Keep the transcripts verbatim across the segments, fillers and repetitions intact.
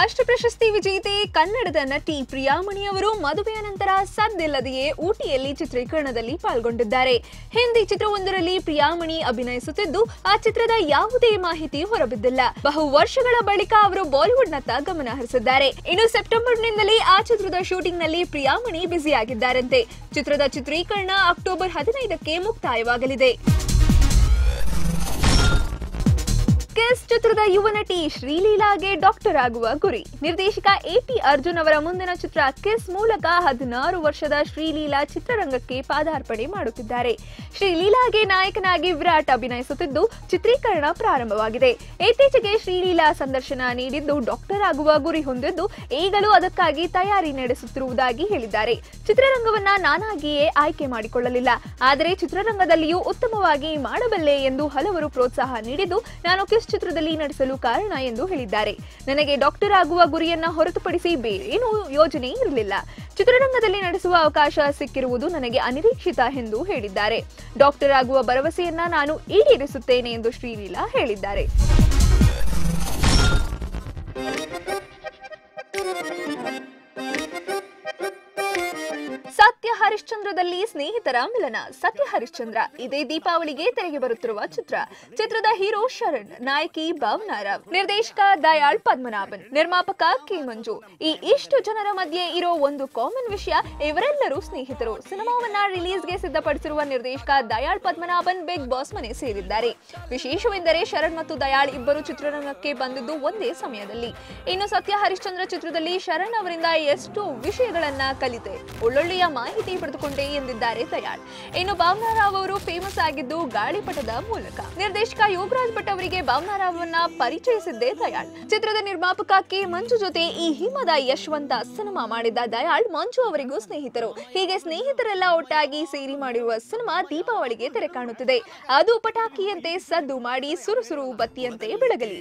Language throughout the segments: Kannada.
ರಾಷ್ಟ್ರ ಪ್ರಶಸ್ತಿ ವಿಜೇತೆ ಕನ್ನಡದ ನಟಿ ಪ್ರಿಯಾಮಣಿ ಅವರು ಮದುವೆಯ ನಂತರ ಸದ್ದಿಲ್ಲದೆಯೇ ಊಟಿಯಲ್ಲಿ ಚಿತ್ರೀಕರಣದಲ್ಲಿ ಪಾಲ್ಗೊಂಡಿದ್ದಾರೆ. ಹಿಂದಿ ಚಿತ್ರವೊಂದರಲ್ಲಿ ಪ್ರಿಯಾಮಣಿ ಅಭಿನಯಿಸುತ್ತಿದ್ದು ಆ ಚಿತ್ರದ ಯಾವುದೇ ಮಾಹಿತಿ ಹೊರಬಿದ್ದಿಲ್ಲ. ಬಹು ವರ್ಷಗಳ ಬಳಿಕ ಅವರು ಬಾಲಿವುಡ್ನತ್ತ ಗಮನ ಹರಿಸಿದ್ದಾರೆ. ಇನ್ನು ಸೆಪ್ಟೆಂಬರ್ನಿಂದಲೇ ಆ ಚಿತ್ರದ ಶೂಟಿಂಗ್ ನಲ್ಲಿ ಪ್ರಿಯಾಮಣಿ ಬ್ಯುಸಿಯಾಗಿದ್ದಾರಂತೆ. ಚಿತ್ರದ ಚಿತ್ರೀಕರಣ ಅಕ್ಟೋಬರ್ ಹದಿನೈದಕ್ಕೆ ಮುಕ್ತಾಯವಾಗಲಿದೆ. ಕಿಸ್ ಚಿತ್ರದ ಯುವ ನಟಿ ಶ್ರೀಲೀಲಾಗೆ ಡಾಕ್ಟರ್ ಆಗುವ ಗುರಿ. ನಿರ್ದೇಶಕ ಎ ಟಿ ಅರ್ಜುನ್ ಅವರ ಮುಂದಿನ ಚಿತ್ರ ಕಿಸ್ ಮೂಲಕ ಹದಿನಾರು ವರ್ಷದ ಶ್ರೀಲೀಲಾ ಚಿತ್ರರಂಗಕ್ಕೆ ಪಾದಾರ್ಪಣೆ ಮಾಡುತ್ತಿದ್ದಾರೆ. ಶ್ರೀಲೀಲಾಗೆ ನಾಯಕನಾಗಿ ವಿರಾಟ್ ಅಭಿನಯಿಸುತ್ತಿದ್ದು ಚಿತ್ರೀಕರಣ ಪ್ರಾರಂಭವಾಗಿದೆ. ಇತ್ತೀಚೆಗೆ ಶ್ರೀಲೀಲಾ ಸಂದರ್ಶನ ನೀಡಿದ್ದು ಡಾಕ್ಟರ್ ಆಗುವ ಗುರಿ ಹೊಂದಿದ್ದು ಈಗಲೂ ಅದಕ್ಕಾಗಿ ತಯಾರಿ ನಡೆಸುತ್ತಿರುವುದಾಗಿ ಹೇಳಿದ್ದಾರೆ. ಚಿತ್ರರಂಗವನ್ನ ನಾನಾಗಿಯೇ ಆಯ್ಕೆ ಮಾಡಿಕೊಳ್ಳಲಿಲ್ಲ, ಆದರೆ ಚಿತ್ರರಂಗದಲ್ಲಿಯೂ ಉತ್ತಮವಾಗಿ ಮಾಡಬಲ್ಲೆ ಎಂದು ಹಲವರು ಪ್ರೋತ್ಸಾಹ ನೀಡಿದ್ದು ನಾನು ಕಿಸ್ ಚಿತ್ರದಲ್ಲಿ ನಟಿಸಲು ಕಾರಣ ಎಂದು ಹೇಳಿದ್ದಾರೆ. ನನಗೆ ಡಾಕ್ಟರ್ ಆಗುವ ಗುರಿಯನ್ನ ಹೊರತುಪಡಿಸಿ ಬೇರೇನೂ ಯೋಜನೆ ಇರಲಿಲ್ಲ. ಚಿತ್ರರಂಗದಲ್ಲಿ ನಟಿಸುವ ಅವಕಾಶ ಸಿಕ್ಕಿರುವುದು ನನಗೆ ಅನಿರೀಕ್ಷಿತ ಎಂದು ಹೇಳಿದ್ದಾರೆ. ಡಾಕ್ಟರ್ ಆಗುವ ಭರವಸೆಯನ್ನ ನಾನು ಈಡೇರಿಸುತ್ತೇನೆ ಎಂದು ಶ್ರೀಲೀಲಾ ಹೇಳಿದ್ದಾರೆ. ಸತ್ಯ ಹರಿಶ್ಚಂದ್ರದಲ್ಲಿ ಸ್ನೇಹಿತರ ಮಿಲನ. ಸತ್ಯ ಹರಿಶ್ಚಂದ್ರ ಇದೇ ದೀಪಾವಳಿಗೆ ತೆರೆಗೆ ಬರುತ್ತಿರುವ ಚಿತ್ರ. ಚಿತ್ರದ ಹೀರೋ ಶರಣ್, ನಾಯಕಿ ಭಾವನಾ ರಾವ್, ನಿರ್ದೇಶಕ ದಯಾಳ್ ಪದ್ಮನಾಭನ್, ನಿರ್ಮಾಪಕ ಕೆ ಮಂಜು. ಈ ಇಷ್ಟು ಜನರ ಮಧ್ಯೆ ಇರೋ ಒಂದು ಕಾಮನ್ ವಿಷಯ, ಇವರೆಲ್ಲರೂ ಸ್ನೇಹಿತರು. ಸಿನಿಮಾವನ್ನ ರಿಲೀಸ್ಗೆ ಸಿದ್ಧಪಡಿಸಿರುವ ನಿರ್ದೇಶಕ ದಯಾಳ್ ಪದ್ಮನಾಭನ್ ಬಿಗ್ ಬಾಸ್ ಮನೆ ಸೇರಿದ್ದಾರೆ. ವಿಶೇಷವೆಂದರೆ ಶರಣ್ ಮತ್ತು ದಯಾಳ್ ಇಬ್ಬರು ಚಿತ್ರರಂಗಕ್ಕೆ ಬಂದಿದ್ದು ಒಂದೇ ಸಮಯದಲ್ಲಿ. ಇನ್ನು ಸತ್ಯ ಹರಿಶ್ಚಂದ್ರ ಚಿತ್ರದಲ್ಲಿ ಶರಣ್ ಅವರಿಂದ ಎಷ್ಟು ವಿಷಯಗಳನ್ನ ಕಲಿತೆ, ಒಳ್ಳೊಳ್ಳೆಯ ಮಾಹಿತಿ ಪಡೆದುಕೊಂಡೆ ಎಂದಿದ್ದಾರೆ ದಯಾಳ್. ಇನ್ನು ಭಾವನಾ ರಾವ್ ಅವರು ಫೇಮಸ್ ಆಗಿದ್ದು ಗಾಳಿಪಟದ ಮೂಲಕ. ನಿರ್ದೇಶಕ ಯೋಗರಾಜ್ ಭಟ್ ಅವರಿಗೆ ಭಾವನಾ ರಾವ್ ಅನ್ನ ಪರಿಚಯಿಸಿದ್ದೇ ದಯಾಳ್. ಚಿತ್ರದ ನಿರ್ಮಾಪಕ ಕೆ ಮಂಜು ಜೊತೆ ಈ ಹಿಮದ ಯಶವಂತ ಸಿನಿಮಾ ಮಾಡಿದ್ದ ದಯಾಳ್ ಮಂಜು ಅವರಿಗೂ ಸ್ನೇಹಿತರು. ಹೀಗೆ ಸ್ನೇಹಿತರೆಲ್ಲ ಒಟ್ಟಾಗಿ ಸೇರಿ ಮಾಡಿರುವ ಸಿನಿಮಾ ದೀಪಾವಳಿಗೆ ತೆರೆ ಕಾಣುತ್ತಿದೆ. ಅದು ಪಟಾಕಿಯಂತೆ ಸದ್ದು ಮಾಡಿ ಸುರುಸುರು ಬತ್ತಿಯಂತೆ ಬೆಳಗಲಿ.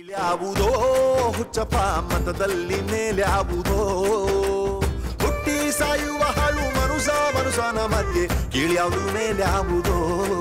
ಸಾಯುವ ಹಾಳು ಮನುಷ್ಯ ಮನುಷ್ಯನ ಮಧ್ಯೆ ಕೀಳ್ಯಾವುದು ಮೇಲೆ ಆಗುವುದೋ.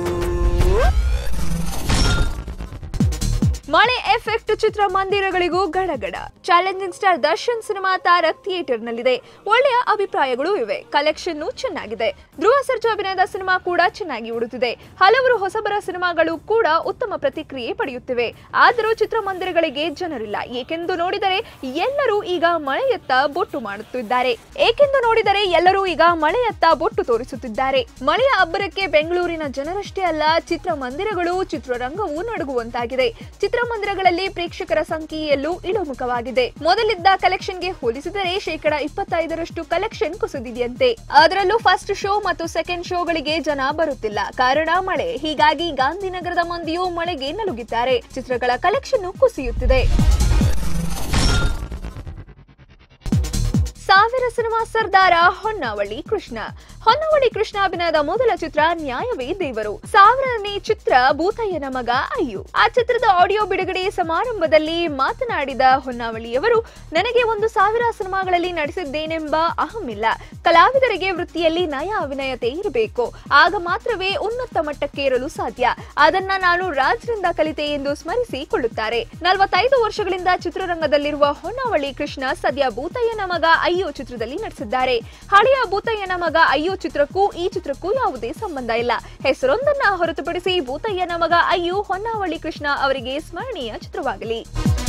ಮಳೆ ಎಫೆಕ್ಟ್ ಚಿತ್ರಮಂದಿರಗಳಿಗೂ ಗಡಗಡ. Challenging star Darshan cinema Tarak theatre ನಲ್ಲಿದೆ. ಒಳ್ಳೆಯ ಅಭಿಪ್ರಾಯಗಳು ಇವೆ. ಕಲೆಕ್ಷನ್ ಚೆನ್ನಾಗಿದೆ. ಧ್ರುವ ಸರ್ಜಾ ಅಭಿನಯದ ಸಿನಿಮಾ ಕೂಡ ಚೆನ್ನಾಗಿ ಓಡುತ್ತಿದೆ. ಹಲವರು ಹೊಸಬರ ಸಿನಿಮಾಗಳು ಕೂಡ ಉತ್ತಮ ಪ್ರತಿಕ್ರಿಯೆ ಪಡೆಯುತ್ತಿವೆ. ಆದರೂ ಚಿತ್ರಮಂದಿರಗಳಿಗೆ ಜನರಿಲ್ಲ. ಏಕೆಂದು ನೋಡಿದರೆ ಎಲ್ಲರೂ ಈಗ ಮಳೆಯತ್ತ ಬೊಟ್ಟು ಮಾಡುತ್ತಿದ್ದಾರೆ ಏಕೆಂದು ನೋಡಿದರೆ ಎಲ್ಲರೂ ಈಗ ಮಳೆಯತ್ತ ಬೊಟ್ಟು ತೋರಿಸುತ್ತಿದ್ದಾರೆ. ಮಳೆಯ ಅಬ್ಬರಕ್ಕೆ ಬೆಂಗಳೂರಿನ ಜನರಷ್ಟೇ ಅಲ್ಲ, ಚಿತ್ರಮಂದಿರಗಳು ಚಿತ್ರರಂಗವೂ ನಡುಗುವಂತಾಗಿದೆ. ಚಿತ್ರಮಂದಿರಗಳಲ್ಲಿ ಪ್ರೇಕ್ಷಕರ ಸಂಖ್ಯೆಯಲ್ಲೂ ಇಳಿಮುಖವಾಗಿದೆ. ಮೊದಲಿದ್ದ ಕಲೆಕ್ಷನ್ಗೆ ಹೋಲಿಸಿದರೆ ಶೇಕಡ ಇಪ್ಪತ್ತೈದರಷ್ಟು ಕಲೆಕ್ಷನ್ ಕುಸಿದಿದೆಯಂತೆ. ಅದರಲ್ಲೂ ಫಸ್ಟ್ ಶೋ ಮತ್ತು ಸೆಕೆಂಡ್ ಶೋಗಳಿಗೆ ಜನ ಬರುತ್ತಿಲ್ಲ. ಕಾರಣ ಮಳೆ. ಹೀಗಾಗಿ ಗಾಂಧಿನಗರದ ಮಂದಿಯೂ ಮಳೆಗೆ ನಲುಗಿದ್ದಾರೆ. ಚಿತ್ರಗಳ ಕಲೆಕ್ಷನ್ ಕುಸಿಯುತ್ತಿದೆ. ಸಾವಿರ ಸಿನಿಮಾ ಸರ್ದಾರ ಹೊನ್ನಾವಳಿ ಕೃಷ್ಣ. ಹೊನ್ನಾವಳಿ ಕೃಷ್ಣ ಅಭಿನಯದ ಮೊದಲ ಚಿತ್ರ ನ್ಯಾಯವೇ ದೇವರು. ಸಾವಿರನೇ ಚಿತ್ರ ಭೂತಯ್ಯನ ಮಗ ಅಯ್ಯು. ಆ ಚಿತ್ರದ ಆಡಿಯೋ ಬಿಡುಗಡೆ ಸಮಾರಂಭದಲ್ಲಿ ಮಾತನಾಡಿದ ಹೊನ್ನಾವಳಿಯವರು, ನನಗೆ ಒಂದು ಸಾವಿರ ಸಿನಿಮಾಗಳಲ್ಲಿ ನಟಿಸಿದ್ದೇನೆಂಬ ಅಹಮಿಲ್ಲ. ಕಲಾವಿದರಿಗೆ ವೃತ್ತಿಯಲ್ಲಿ ನಯ ಅಭಿನಯತೆ ಇರಬೇಕು. ಆಗ ಮಾತ್ರವೇ ಉನ್ನತ ಮಟ್ಟಕ್ಕೇರಲು ಸಾಧ್ಯ. ಅದನ್ನ ನಾನು ರಾಜ್ರಿಂದ ಕಲಿತೆ ಎಂದು ಸ್ಮರಿಸಿಕೊಳ್ಳುತ್ತಾರೆ. ನಲವತ್ತೈದು ವರ್ಷಗಳಿಂದ ಚಿತ್ರರಂಗದಲ್ಲಿರುವ ಹೊನ್ನಾವಳಿ ಕೃಷ್ಣ ಸದ್ಯ ಭೂತಯ್ಯನ ಮಗ ಅಯ್ಯು ಚಿತ್ರದಲ್ಲಿ ನಟಿಸಿದ್ದಾರೆ. ಹಳೆಯ ಭೂತಯ್ಯನ ಮಗ ಅಯ್ಯು ಚಿತ್ರಕ್ಕೂ ಈ ಚಿತ್ರಕ್ಕೂ ಯಾವುದೇ ಸಂಬಂಧ ಇಲ್ಲ. ಹೆಸರೊಂದನ್ನ ಹೊರತುಪಡಿಸಿ ಭೂತಯ್ಯನ ಮಗ ಅಯ್ಯು ಹೊನ್ನಾವಳಿ ಕೃಷ್ಣ ಅವರಿಗೆ ಸ್ಮರಣೀಯ ಚಿತ್ರವಾಗಲಿ.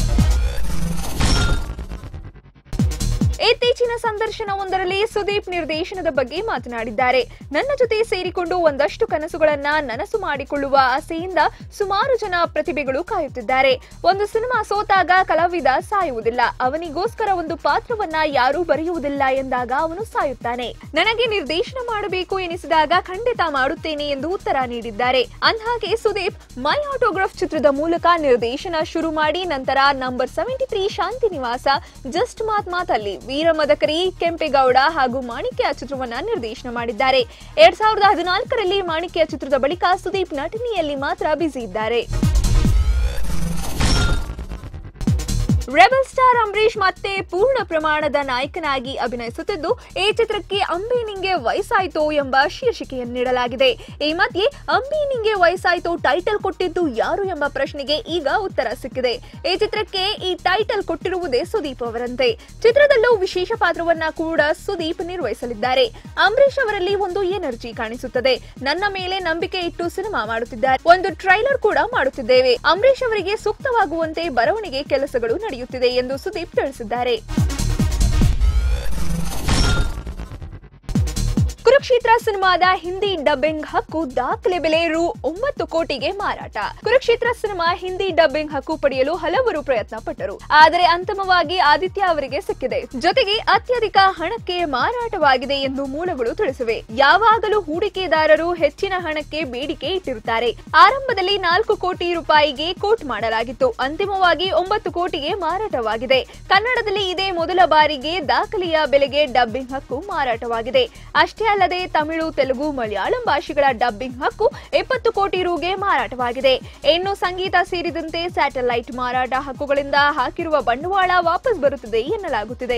ಇತ್ತೀಚಿನ ಸಂದರ್ಶನವೊಂದರಲ್ಲಿ ಸುದೀಪ್ ನಿರ್ದೇಶನದ ಬಗ್ಗೆ ಮಾತನಾಡಿದ್ದಾರೆ. ನನ್ನ ಜೊತೆ ಸೇರಿಕೊಂಡು ಒಂದಷ್ಟು ಕನಸುಗಳನ್ನ ನನಸು ಮಾಡಿಕೊಳ್ಳುವ ಆಸೆಯಿಂದ ಸುಮಾರು ಜನ ಪ್ರತಿಭೆಗಳು ಕಾಯುತ್ತಿದ್ದಾರೆ. ಒಂದು ಸಿನಿಮಾ ಸೋತಾಗ ಕಲಾವಿದ ಸಾಯುವುದಿಲ್ಲ. ಅವನಿಗೋಸ್ಕರ ಒಂದು ಪಾತ್ರವನ್ನ ಯಾರೂ ಬರೆಯುವುದಿಲ್ಲ ಎಂದಾಗ ಅವನು ಸಾಯುತ್ತಾನೆ. ನನಗೆ ನಿರ್ದೇಶನ ಮಾಡಬೇಕು ಎನಿಸಿದಾಗ ಖಂಡಿತ ಮಾಡುತ್ತೇನೆ ಎಂದು ಉತ್ತರ ನೀಡಿದ್ದಾರೆ. ಅಂದ್ಹಾಗೆ ಸುದೀಪ್ ಮೈ ಆಟೋಗ್ರಾಫ್ ಚಿತ್ರದ ಮೂಲಕ ನಿರ್ದೇಶನ ಶುರು ಮಾಡಿ ನಂತರ ನಂಬರ್ ಸೆವೆಂಟಿ ತ್ರೀ ಶಾಂತಿ ನಿವಾಸ, ಜಸ್ಟ್ ಮಾತ್ ಮಾತಲ್ಲಿ, ವೀರಮದಕರಿ, ಕೆಂಪೇಗೌಡ ಹಾಗೂ ಮಾಣಿಕ್ಯ ಚಿತ್ರವನ್ನ ನಿರ್ದೇಶನ ಮಾಡಿದ್ದಾರೆ. ಎರಡ್ ಸಾವಿರದ ಹದಿನಾಲ್ಕರಲ್ಲಿ ಮಾಣಿಕ್ಯ ಚಿತ್ರದ ಬಳಿಕ ಸುದೀಪ್ ನಟನೆಯಲ್ಲಿ ಮಾತ್ರ ಬ್ಯುಸಿ ಇದ್ದಾರೆ. ರೆಬಲ್ ಸ್ಟಾರ್ ಅಂಬರೀಶ್ ಮತ್ತೆ ಪೂರ್ಣ ಪ್ರಮಾಣದ ನಾಯಕನಾಗಿ ಅಭಿನಯಿಸುತ್ತಿದ್ದು, ಈ ಚಿತ್ರಕ್ಕೆ ಅಂಬಿ ನಿಂಗೆ ವಯಸ್ಸಾಯ್ತೋ ಎಂಬ ಶೀರ್ಷಿಕೆಯನ್ನು ನೀಡಲಾಗಿದೆ. ಈ ಮಧ್ಯೆ ಅಂಬಿ ನಿಂಗೆ ವಯಸ್ಸಾಯ್ತೋ ಟೈಟಲ್ ಕೊಟ್ಟಿದ್ದು ಯಾರು ಎಂಬ ಪ್ರಶ್ನೆಗೆ ಈಗ ಉತ್ತರ ಸಿಕ್ಕಿದೆ. ಈ ಚಿತ್ರಕ್ಕೆ ಈ ಟೈಟಲ್ ಕೊಟ್ಟಿರುವುದೇ ಸುದೀಪ್ ಅವರಂತೆ. ಚಿತ್ರದಲ್ಲೂ ವಿಶೇಷ ಪಾತ್ರವನ್ನ ಕೂಡ ಸುದೀಪ್ ನಿರ್ವಹಿಸಲಿದ್ದಾರೆ. ಅಂಬರೀಶ್ ಅವರಲ್ಲಿ ಒಂದು ಎನರ್ಜಿ ಕಾಣಿಸುತ್ತದೆ. ನನ್ನ ಮೇಲೆ ನಂಬಿಕೆ ಇಟ್ಟು ಸಿನಿಮಾ ಮಾಡುತ್ತಿದ್ದಾರೆ. ಒಂದು ಟ್ರೈಲರ್ ಕೂಡ ಮಾಡುತ್ತಿದ್ದೇವೆ. ಅಂಬರೀಶ್ ಅವರಿಗೆ ಸೂಕ್ತವಾಗುವಂತೆ ಬರವಣಿಗೆ ಕೆಲಸಗಳು ನಡೆಯುತ್ತಿದೆ ಎಂದು ಸುದೀಪ್ ತಿಳಿಸಿದ್ದಾರೆ. ಕುರುಕ್ಷೇತ್ರ ಸಿನಿಮಾದ ಹಿಂದಿ ಡಬ್ಬಿಂಗ್ ಹಕ್ಕು ದಾಖಲೆ ಬೆಲೆ ರು ಒಂಬತ್ತು ಕೋಟಿಗೆ ಮಾರಾಟ. ಕುರುಕ್ಷೇತ್ರ ಸಿನಿಮಾ ಹಿಂದಿ ಡಬ್ಬಿಂಗ್ ಹಕ್ಕು ಪಡೆಯಲು ಹಲವರು ಪ್ರಯತ್ನ ಪಟ್ಟರು. ಆದರೆ ಅಂತಿಮವಾಗಿ ಆದಿತ್ಯ ಅವರಿಗೆ ಸಿಕ್ಕಿದೆ. ಜೊತೆಗೆ ಅತ್ಯಧಿಕ ಹಣಕ್ಕೆ ಮಾರಾಟವಾಗಿದೆ ಎಂದು ಮೂಲಗಳು ತಿಳಿಸಿವೆ. ಯಾವಾಗಲೂ ಹೂಡಿಕೆದಾರರು ಹೆಚ್ಚಿನ ಹಣಕ್ಕೆ ಬೇಡಿಕೆ ಇಟ್ಟಿರುತ್ತಾರೆ. ಆರಂಭದಲ್ಲಿ ನಾಲ್ಕು ಕೋಟಿ ರೂಪಾಯಿಗೆ ಕೋಟ್ ಮಾಡಲಾಗಿತ್ತು. ಅಂತಿಮವಾಗಿ ಒಂಬತ್ತು ಕೋಟಿಗೆ ಮಾರಾಟವಾಗಿದೆ. ಕನ್ನಡದಲ್ಲಿ ಇದೇ ಮೊದಲ ಬಾರಿಗೆ ದಾಖಲೆಯ ಬೆಲೆಗೆ ಡಬ್ಬಿಂಗ್ ಹಕ್ಕು ಮಾರಾಟವಾಗಿದೆ. ಅಷ್ಟೇ ಅಲ್ಲದೆ ತಮಿಳು, ತೆಲುಗು, ಮಲಯಾಳಂ ಭಾಷೆಗಳ ಡಬ್ಬಿಂಗ್ ಹಕ್ಕು ಎಪ್ಪತ್ತು ಕೋಟಿ ರುಗೆ ಮಾರಾಟವಾಗಿದೆ. ಇನ್ನು ಸಂಗೀತ ಸೇರಿದಂತೆ ಸ್ಯಾಟಲೈಟ್ ಮಾರಾಟ ಹಕ್ಕುಗಳಿಂದ ಹಾಕಿರುವ ಬಂಡವಾಳ ವಾಪಸ್ ಬರುತ್ತದೆ ಎನ್ನಲಾಗುತ್ತಿದೆ.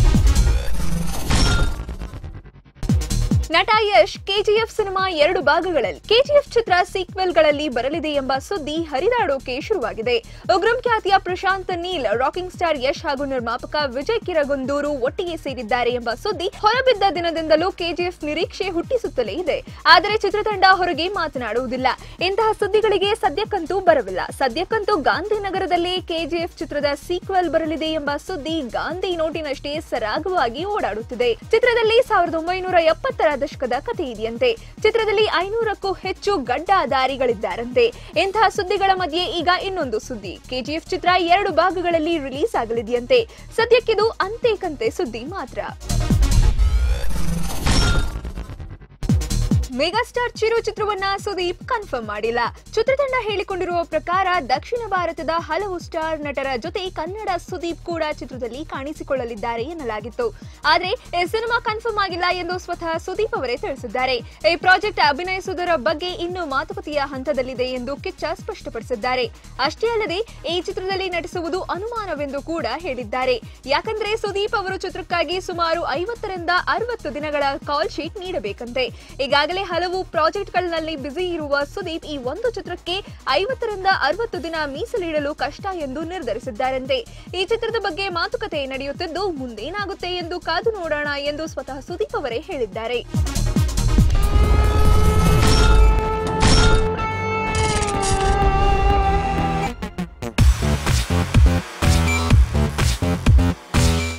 ನಟ ಯಶ್ ಕೆಜಿಎಫ್ ಸಿನಿಮಾ ಎರಡು ಭಾಗಗಳಲ್ಲಿ ಕೆಜಿಎಫ್ ಚಿತ್ರ ಸೀಕ್ವೆಲ್ಗಳಲ್ಲಿ ಬರಲಿದೆ ಎಂಬ ಸುದ್ದಿ ಹರಿದಾಡೋಕೆ ಶುರುವಾಗಿದೆ. ಉಗ್ರಂ ಖ್ಯಾತಿಯ ಪ್ರಶಾಂತ್ ನೀಲ್, ರಾಕಿಂಗ್ ಸ್ಟಾರ್ ಯಶ್ ಹಾಗೂ ನಿರ್ಮಾಪಕ ವಿಜಯ್ ಕಿರಗುಂದೂರು ಒಟ್ಟಿಗೆ ಸೇರಿದ್ದಾರೆ ಎಂಬ ಸುದ್ದಿ ಹೊರಬಿದ್ದ ದಿನದಿಂದಲೂ ಕೆಜಿಎಫ್ ನಿರೀಕ್ಷೆ ಹುಟ್ಟಿಸುತ್ತಲೇ ಇದೆ. ಆದರೆ ಚಿತ್ರತಂಡ ಹೊರಗೆ ಮಾತನಾಡುವುದಿಲ್ಲ. ಇಂತಹ ಸುದ್ದಿಗಳಿಗೆ ಸದ್ಯಕ್ಕಂತೂ ಬರವಿಲ್ಲ. ಸದ್ಯಕ್ಕಂತೂ ಗಾಂಧಿನಗರದಲ್ಲಿ ಕೆಜಿಎಫ್ ಚಿತ್ರದ ಸೀಕ್ವೆಲ್ ಬರಲಿದೆ ಎಂಬ ಸುದ್ದಿ ಗಾಂಧಿ ನೋಟಿನಷ್ಟೇ ಸರಾಗವಾಗಿ ಓಡಾಡುತ್ತಿದೆ. ಚಿತ್ರದಲ್ಲಿ ಸಾವಿರದ ಒಂಬೈನೂರ ಎಪ್ಪತ್ತರ ದಶಕದ ಕಥೆ ಇದೆಯಂತೆ. ಚಿತ್ರದಲ್ಲಿ ಐನೂರಕ್ಕೂ ಹೆಚ್ಚು ಗಡ್ಡಧಾರಿಗಳಿದ್ದಾರಂತೆ. ಇಂತಹ ಸುದ್ದಿಗಳ ಮಧ್ಯೆ ಈಗ ಇನ್ನೊಂದು ಸುದ್ದಿ. ಕೆಜಿಎಫ್ ಚಿತ್ರ ಎರಡು ಭಾಗಗಳಲ್ಲಿ ರಿಲೀಸ್ ಆಗಲಿದೆಯಂತೆ. ಸದ್ಯಕ್ಕಿದು ಅಂತೆ ಕಂತೆ ಸುದ್ದಿ ಮಾತ್ರ. ಮೆಗಾಸ್ಟಾರ್ ಚಿರು ಚಿತ್ರವನ್ನ ಸುದೀಪ್ ಕನ್ಫರ್ಮ್ ಮಾಡಿಲ್ಲ. ಚಿತ್ರತಂಡ ಹೇಳಿಕೊಂಡಿರುವ ಪ್ರಕಾರ ದಕ್ಷಿಣ ಭಾರತದ ಹಲವು ಸ್ಟಾರ್ ನಟರ ಜೊತೆ ಕನ್ನಡ ಸುದೀಪ್ ಕೂಡ ಚಿತ್ರದಲ್ಲಿ ಕಾಣಿಸಿಕೊಳ್ಳಲಿದ್ದಾರೆ ಎನ್ನಲಾಗಿತ್ತು. ಆದರೆ ಈ ಸಿನಿಮಾ ಕನ್ಫರ್ಮ್ ಆಗಿಲ್ಲ ಎಂದು ಸ್ವತಃ ಸುದೀಪ್ ಅವರೇ ತಿಳಿಸಿದ್ದಾರೆ. ಈ ಪ್ರಾಜೆಕ್ಟ್ ಅಭಿನಯಿಸುವುದರ ಬಗ್ಗೆ ಇನ್ನೂ ಮಾತುಕತೆಯ ಹಂತದಲ್ಲಿದೆ ಎಂದು ಕಿಚ್ಚ ಸ್ಪಷ್ಟಪಡಿಸಿದ್ದಾರೆ. ಅಷ್ಟೇ ಅಲ್ಲದೆ ಈ ಚಿತ್ರದಲ್ಲಿ ನಟಿಸುವುದು ಅನುಮಾನವೆಂದು ಕೂಡ ಹೇಳಿದ್ದಾರೆ. ಯಾಕಂದ್ರೆ ಸುದೀಪ್ ಅವರು ಚಿತ್ರಕ್ಕಾಗಿ ಸುಮಾರು ಐವತ್ತರಿಂದ ಅರವತ್ತು ದಿನಗಳ ಕಾಲ್ ಶೀಟ್ ನೀಡಬೇಕಂತೆ. ಈಗಾಗಲೇ ಹಲವು ಪ್ರಾಜೆಕ್ಟ್ಗಳಲ್ಲಿ ಬ್ಯುಸಿ ಇರುವ ಸುದೀಪ್ ಈ ಒಂದು ಚಿತ್ರಕ್ಕೆ ಐವತ್ತರಿಂದ ಅರವತ್ತು ದಿನ ಮೀಸಲಿಡಲು ಕಷ್ಟ ಎಂದು ನಿರ್ಧರಿಸಿದ್ದಾರಂತೆ. ಈ ಚಿತ್ರದ ಬಗ್ಗೆ ಮಾತುಕತೆ ನಡೆಯುತ್ತಿದ್ದು ಮುಂದೇನಾಗುತ್ತೆ ಎಂದು ಕಾದು ನೋಡೋಣ ಎಂದು ಸ್ವತಃ ಸುದೀಪ್ ಅವರೇ ಹೇಳಿದ್ದಾರೆ.